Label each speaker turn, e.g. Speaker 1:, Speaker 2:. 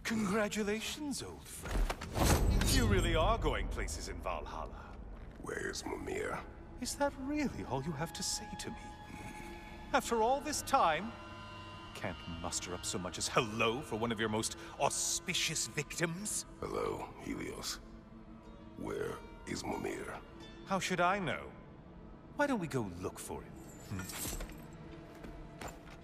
Speaker 1: Congratulations, old friend. You really are going places in Valhalla.
Speaker 2: Where's Mimir?
Speaker 1: Is that really all you have to say to me? After all this time, can't muster up so much as hello for one of your most auspicious victims?
Speaker 2: Hello, Helios. Where is Mimir?
Speaker 1: How should I know? Why don't we go look for him?